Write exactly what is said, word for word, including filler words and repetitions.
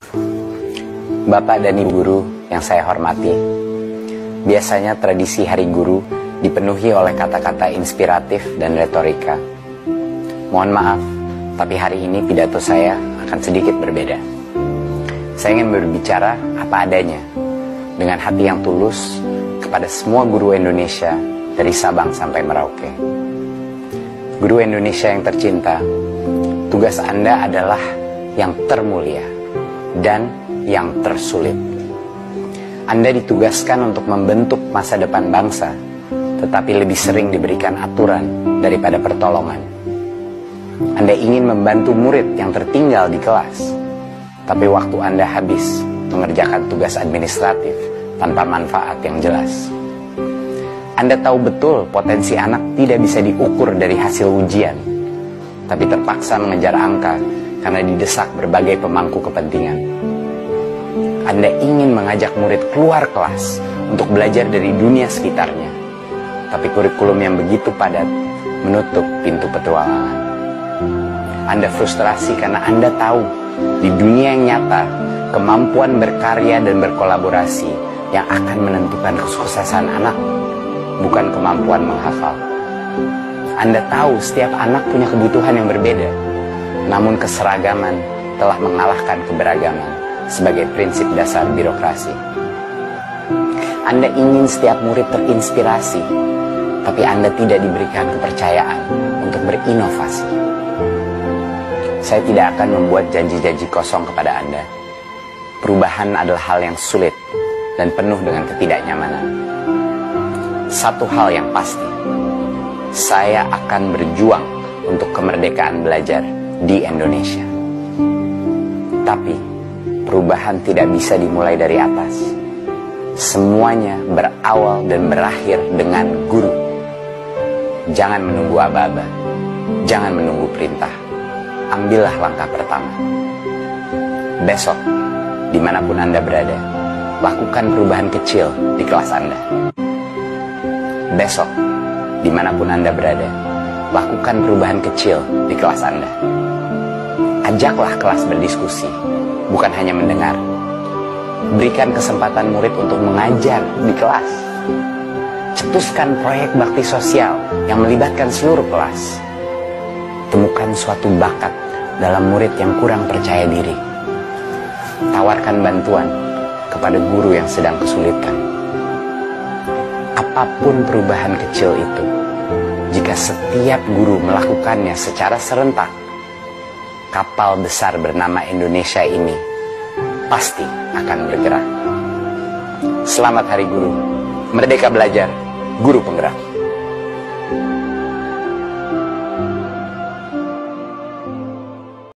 Bapak dan Ibu guru yang saya hormati, biasanya tradisi Hari Guru dipenuhi oleh kata-kata inspiratif dan retorika. Mohon maaf, tapi hari ini pidato saya akan sedikit berbeda. Saya ingin berbicara apa adanya, dengan hati yang tulus kepada semua guru Indonesia dari Sabang sampai Merauke. Guru Indonesia yang tercinta, tugas Anda adalah yang termulia dan yang tersulit. Anda ditugaskan untuk membentuk masa depan bangsa, tetapi lebih sering diberikan aturan daripada pertolongan. Anda ingin membantu murid yang tertinggal di kelas, tapi waktu Anda habis mengerjakan tugas administratif tanpa manfaat yang jelas. Anda tahu betul potensi anak tidak bisa diukur dari hasil ujian, tapi terpaksa mengejar angka karena didesak berbagai pemangku kepentingan. Anda ingin mengajak murid keluar kelas untuk belajar dari dunia sekitarnya, tapi kurikulum yang begitu padat menutup pintu petualangan. Anda frustrasi karena Anda tahu di dunia yang nyata, kemampuan berkarya dan berkolaborasi yang akan menentukan kesuksesan anak, bukan kemampuan menghafal. Anda tahu setiap anak punya kebutuhan yang berbeda, namun keseragaman telah mengalahkan keberagaman sebagai prinsip dasar birokrasi. Anda ingin setiap murid terinspirasi, tapi Anda tidak diberikan kepercayaan untuk berinovasi. Saya tidak akan membuat janji-janji kosong kepada Anda. Perubahan adalah hal yang sulit dan penuh dengan ketidaknyamanan. Satu hal yang pasti, saya akan berjuang untuk kemerdekaan belajar di Indonesia. Tapi perubahan tidak bisa dimulai dari atas. Semuanya berawal dan berakhir dengan guru. Jangan menunggu aba-aba, jangan menunggu perintah. Ambillah langkah pertama. Besok, dimanapun Anda berada, lakukan perubahan kecil di kelas Anda. Besok, dimanapun Anda berada, lakukan perubahan kecil di kelas Anda. Ajaklah kelas berdiskusi, bukan hanya mendengar. Berikan kesempatan murid untuk mengajar di kelas. Cetuskan proyek bakti sosial yang melibatkan seluruh kelas. Temukan suatu bakat dalam murid yang kurang percaya diri. Tawarkan bantuan kepada guru yang sedang kesulitan. Apapun perubahan kecil itu, jika setiap guru melakukannya secara serentak, kapal besar bernama Indonesia ini pasti akan bergerak. Selamat Hari Guru. Merdeka belajar, guru penggerak.